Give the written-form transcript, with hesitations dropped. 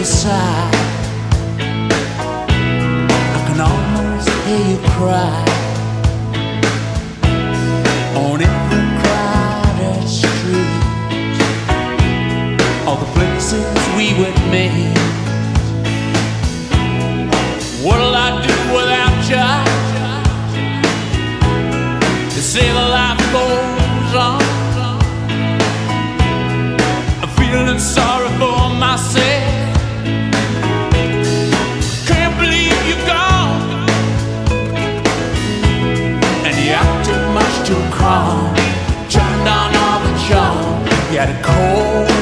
sigh. I can almost hear you cry on every crowded street. All the places we would meet. What'll I do without you? They say the life goes on. I'm feeling sorry for myself. Can't believe you're gone, and you acted much too calm. Turned on all the charm. You had a cold